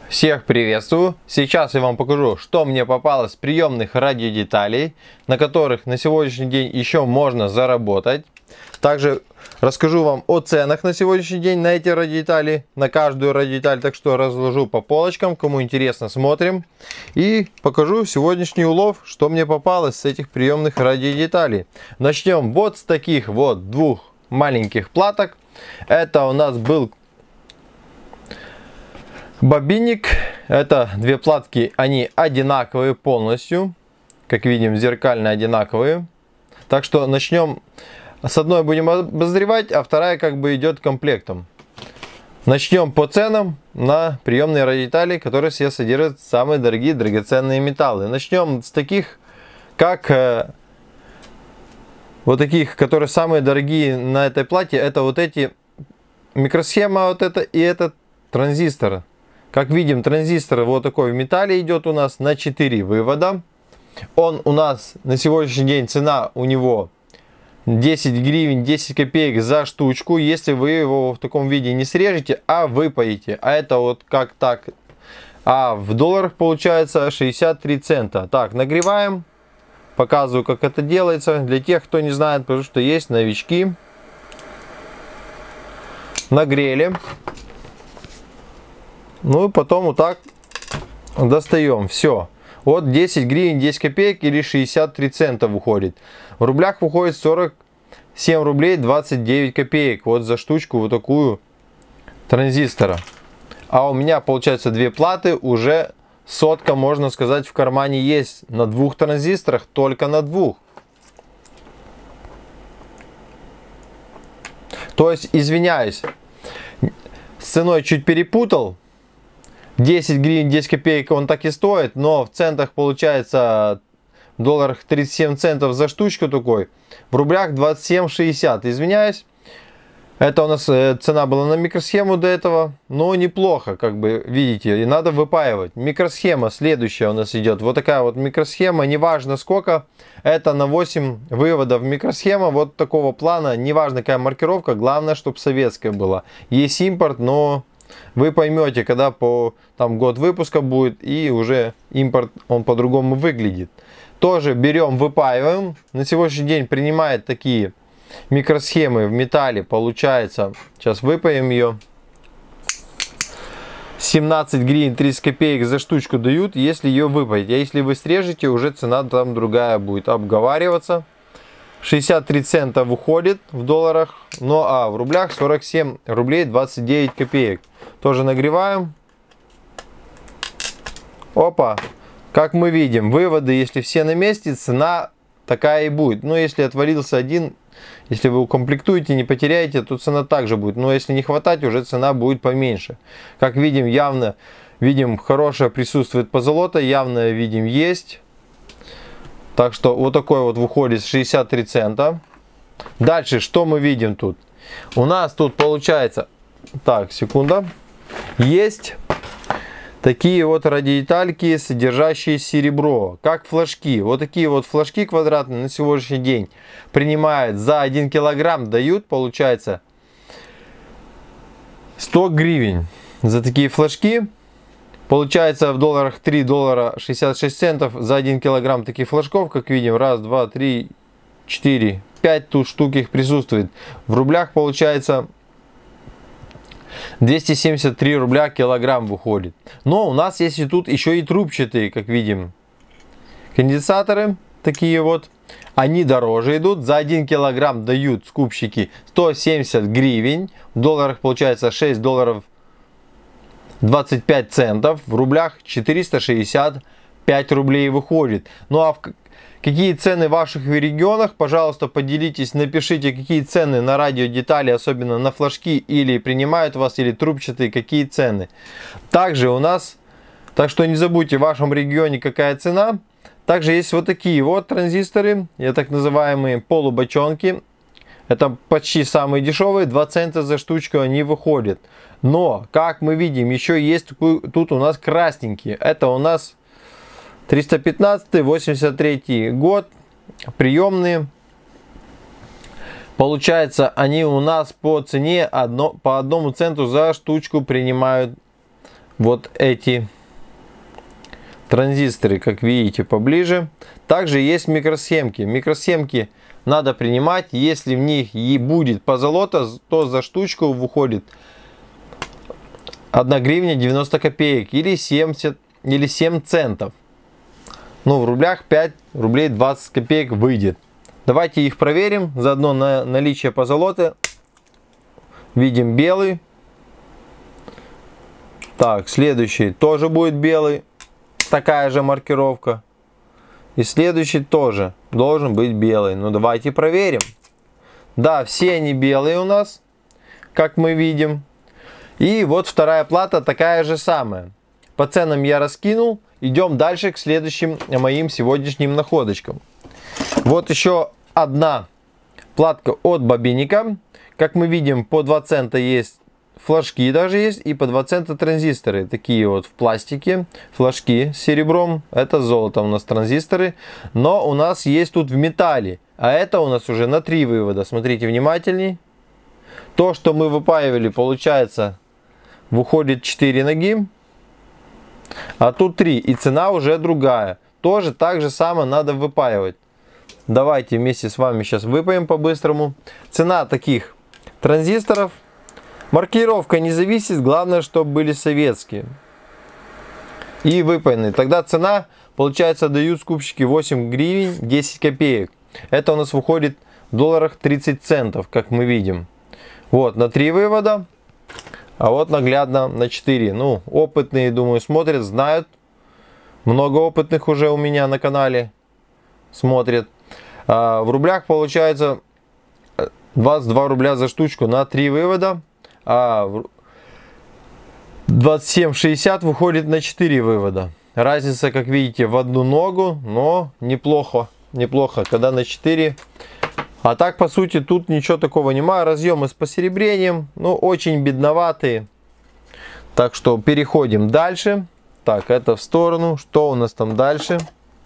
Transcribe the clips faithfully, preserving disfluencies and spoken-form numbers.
Всех приветствую! Сейчас я вам покажу, что мне попалось с приемных радиодеталей, на которых на сегодняшний день еще можно заработать. Также расскажу вам о ценах на сегодняшний день на эти радиодетали, на каждую радиодеталь, так что разложу по полочкам, кому интересно, смотрим. И покажу сегодняшний улов, что мне попалось с этих приемных радиодеталей. Начнем вот с таких вот двух маленьких платок. Это у нас был бобинник. Это две платки, они одинаковые полностью, как видим, зеркально одинаковые. Так что начнем, с одной будем обозревать, а вторая как бы идет комплектом. Начнем по ценам на приемные радиодетали, которые все содержат самые дорогие драгоценные металлы. Начнем с таких, как э, вот таких, которые самые дорогие на этой плате. Это вот эти микросхема, вот это и этот транзистор. Как видим, транзистор вот такой в металле идет у нас на четыре вывода. Он у нас на сегодняшний день, цена у него десять гривен десять копеек за штучку. Если вы его в таком виде не срежете, а выпаете. А это вот как так. А в долларах получается шестьдесят три цента. Так, нагреваем. Показываю, как это делается. Для тех, кто не знает, потому что есть новички. Нагрели. Ну и потом вот так достаем. Все. Вот десять гривен десять копеек или шестьдесят три цента выходит. В рублях выходит сорок семь рублей двадцать девять копеек. Вот за штучку вот такую транзистора. А у меня получается две платы. Уже сотка, можно сказать, в кармане есть. На двух транзисторах. Только на двух. То есть, извиняюсь, с ценой чуть перепутал. десять гривен десять копеек он так и стоит, но в центах получается в долларах тридцать семь центов за штучку такой, в рублях двадцать семь шестьдесят. Извиняюсь, это у нас цена была на микросхему до этого, но неплохо, как бы видите, и надо выпаивать. Микросхема следующая у нас идет, вот такая вот микросхема, неважно сколько, это на восемь выводов микросхема вот такого плана, неважно какая маркировка, главное, чтобы советская была. Есть импорт, но вы поймете, когда по там год выпуска будет, и уже импорт он по-другому выглядит. Тоже берем, выпаиваем. На сегодняшний день принимает такие микросхемы в металле, получается, сейчас выпаем ее, семнадцать гривен тридцать копеек за штучку дают, если ее выпаять. А если вы срежете, уже цена там другая будет обговариваться. шестьдесят три цента выходит в долларах, ну а в рублях сорок семь рублей двадцать девять копеек. Тоже нагреваем. Опа. Как мы видим, выводы, если все на месте, цена такая и будет. Но если отвалился один, если вы укомплектуете, не потеряете, то цена также будет. Но если не хватать, уже цена будет поменьше. Как видим, явно видим, хорошее присутствует позолота, явно видим есть. Так что вот такой вот выходит шестьдесят три цента. Дальше, что мы видим тут? У нас тут получается, так, секунда, есть такие вот радиодетальки, содержащие серебро, как флажки. Вот такие вот флажки квадратные на сегодняшний день принимают за один килограмм, дают, получается, сто гривен за такие флажки. Получается в долларах три доллара шестьдесят шесть центов за один килограмм таких флажков, как видим, раз, два, три, четыре, пять тут штук их присутствует. В рублях получается двести семьдесят три рубля килограмм выходит. Но у нас есть и тут еще и трубчатые, как видим, конденсаторы такие вот. Они дороже идут, за один килограмм дают скупщики сто семьдесят гривен. В долларах получается шесть долларов двадцать пять центов, в рублях четыреста шестьдесят пять рублей выходит. Ну а в какие цены в ваших регионах, пожалуйста, поделитесь, напишите, какие цены на радиодетали, особенно на флажки, или принимают вас, или трубчатые, какие цены. Также у нас, так что не забудьте, в вашем регионе какая цена. Также есть вот такие вот транзисторы, я так называемые полубочонки. Это почти самые дешевые, два цента за штучку они выходят. Но, как мы видим, еще есть тут у нас красненькие. Это у нас триста пятнадцатый восемьдесят третий год, приемные. Получается, они у нас по цене одно, по одному центу за штучку принимают вот эти транзисторы, как видите, поближе. Также есть микросхемки. Микросхемки надо принимать. Если в них и будет позолота, то за штучку выходит одна гривня девяносто копеек или семьдесят или семь центов. Ну, в рублях пять рублей двадцать копеек выйдет. Давайте их проверим. Заодно на наличие позолоты. Видим белый. Так, следующий тоже будет белый. Такая же маркировка. И следующий тоже должен быть белый. Ну, давайте проверим. Да, все они белые у нас, как мы видим. И вот вторая плата такая же самая. По ценам я раскинул. Идем дальше к следующим моим сегодняшним находочкам. Вот еще одна платка от Бобинника. Как мы видим, по два цента есть флажки, даже есть, и по два цента транзисторы. Такие вот в пластике флажки с серебром. Это золото у нас транзисторы. Но у нас есть тут в металле. А это у нас уже на три вывода. Смотрите внимательней. То, что мы выпаивали, получается, выходит четыре ноги. А тут три. И цена уже другая. Тоже так же самое надо выпаивать. Давайте вместе с вами сейчас выпаем по-быстрому. Цена таких транзисторов. Маркировка не зависит. Главное, чтобы были советские. И выпаянные. Тогда цена, получается, дают скупщики восемь гривен десять копеек. Это у нас выходит в долларах тридцать центов, как мы видим. Вот, на три вывода. А вот наглядно на четыре. Ну, опытные, думаю, смотрят, знают. Много опытных уже у меня на канале смотрят. А в рублях получается двадцать два рубля за штучку на три вывода. А двадцать семь шестьдесят выходит на четыре вывода. Разница, как видите, в одну ногу, но неплохо. Неплохо, когда на четыре. А так, по сути, тут ничего такого нема. Разъемы с посеребрением, ну, очень бедноватые. Так что переходим дальше. Так, это в сторону. Что у нас там дальше?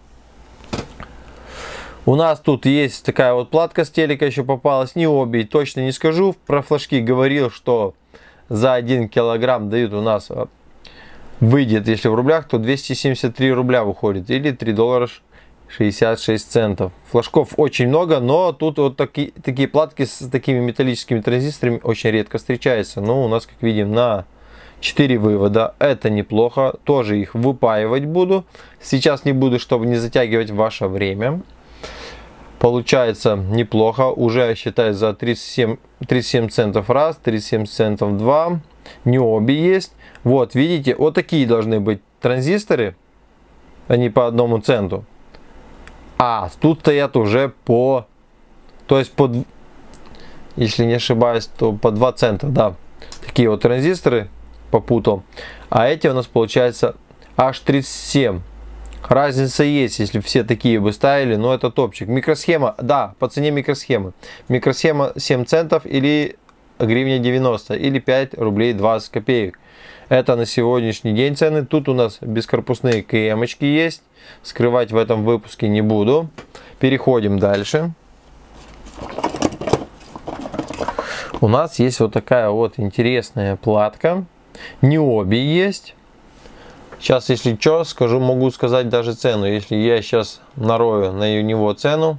У нас тут есть такая вот платка с телека еще попалась. Ниоби, точно не скажу. Про флажки говорил, что за один килограмм дают у нас, выйдет, если в рублях, то двести семьдесят три рубля выходит. Или три доллара шестьдесят шесть центов. Флажков очень много, но тут вот такие, такие платки с такими металлическими транзисторами очень редко встречаются. Но у нас, как видим, на четыре вывода. Это неплохо. Тоже их выпаивать буду. Сейчас не буду, чтобы не затягивать ваше время. Получается неплохо. Уже считаю за тридцать семь, тридцать семь центов раз, тридцать семь центов два. Ниоби есть. Вот, видите, вот такие должны быть транзисторы. Они по одному центу. А, тут стоят уже по... То есть, по, если не ошибаюсь, то по два цента, да. Такие вот транзисторы попутал. А эти у нас получается аж тридцать семь. Разница есть, если все такие бы ставили, но это топчик. Микросхема, да, по цене микросхемы. Микросхема семь центов или гривня девяносто, или пять рублей двадцать копеек. Это на сегодняшний день цены. Тут у нас бескорпусные КМ-очки есть. Скрывать в этом выпуске не буду. Переходим дальше. У нас есть вот такая вот интересная платка. Ниоби есть. Сейчас, если что, скажу, могу сказать даже цену. Если я сейчас нарою на него цену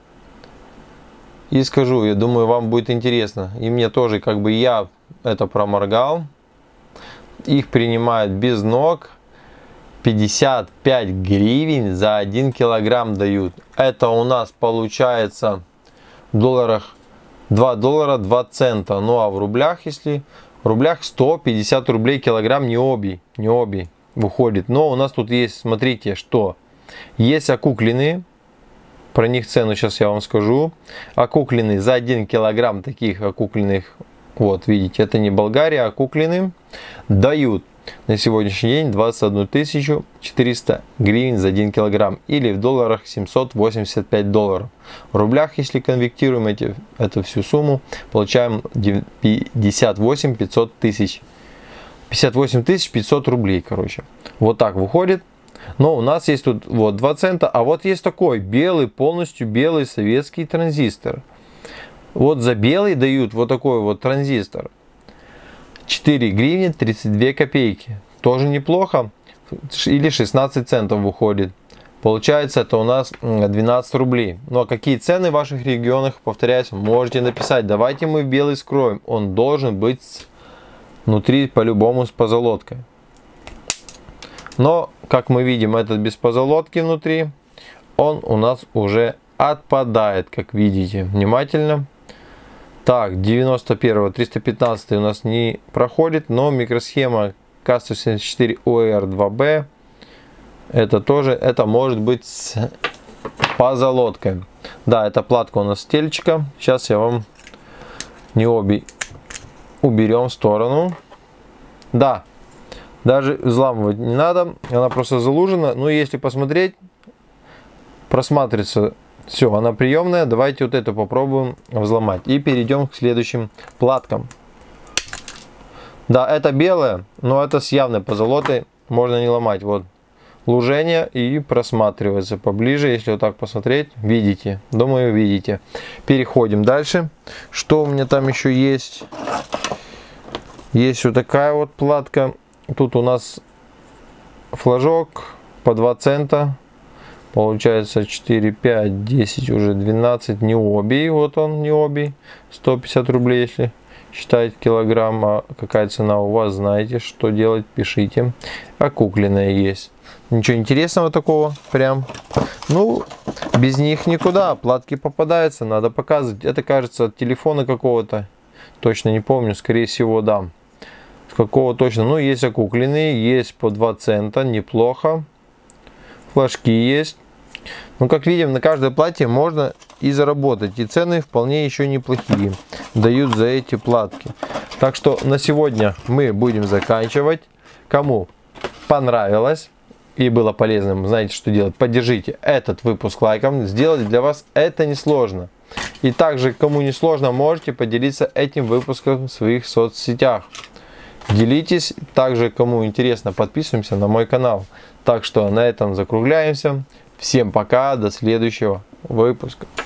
и скажу, я думаю, вам будет интересно. И мне тоже, как бы я это проморгал. Их принимают без ног. пятьдесят пять гривен за один килограмм дают. Это у нас получается в долларах два доллара два цента. Ну а в рублях, если в рублях сто пятьдесят рублей килограмм Ниоби. Ниоби выходит. Но у нас тут есть, смотрите, что есть окукленные. Про них цену сейчас я вам скажу. Окукленные за один килограмм таких окукленных, вот видите, это не Болгария, а окукленные, дают на сегодняшний день двадцать одну тысячу четыреста гривен за один килограмм. Или в долларах семьсот восемьдесят пять долларов. В рублях, если конвертируем эти, эту всю сумму, получаем пятьдесят восемь пятьсот тысяч. пятьдесят восемь тысяч пятьсот рублей, короче. Вот так выходит. Но у нас есть тут вот два цента. А вот есть такой белый, полностью белый советский транзистор. Вот за белый дают вот такой вот транзистор. четыре гривны тридцать две копейки. тоже неплохо. Или шестнадцать центов выходит. Получается, это у нас двенадцать рублей. Ну а какие цены в ваших регионах, повторяюсь, можете написать. Давайте мы в белый скроем. Он должен быть внутри по-любому с позолоткой. Но, как мы видим, этот без позолотки внутри, он у нас уже отпадает, как видите. Внимательно. Так, девяносто первого, триста пятнадцатый у нас не проходит, но микросхема ка сто семьдесят четыре о эр два бэ, это тоже, это может быть с позолоткой. Да, эта платка у нас стельчика. Сейчас я вам не обе уберем в сторону. Да, даже взламывать не надо, она просто залужена. Но если посмотреть, просматривается. Все, она приемная. Давайте вот эту попробуем взломать. И перейдем к следующим платкам. Да, это белая, но это с явной позолотой. Можно не ломать. Вот лужение и просматривается поближе. Если вот так посмотреть, видите. Думаю, видите. Переходим дальше. Что у меня там еще есть? Есть вот такая вот платка. Тут у нас флажок по два цента. Получается четыре, пять, десять, уже двенадцать. Необий, вот он необий. сто пятьдесят рублей, если считать килограмм. А какая цена у вас, знаете, что делать, пишите. Окукленная есть. Ничего интересного такого прям. Ну, без них никуда. Платки попадаются, надо показывать. Это, кажется, от телефона какого-то. Точно не помню, скорее всего, да. С какого точно. Ну, есть окукленные, есть по два цента, неплохо. Флажки есть. Ну, как видим, на каждой платье можно и заработать. И цены вполне еще неплохие дают за эти платки. Так что на сегодня мы будем заканчивать. Кому понравилось и было полезным, знаете, что делать? Поддержите этот выпуск лайком. Сделать для вас это несложно. И также, кому не сложно, можете поделиться этим выпуском в своих соцсетях. Делитесь. Также, кому интересно, подписываемся на мой канал. Так что на этом закругляемся. Всем пока, до следующего выпуска.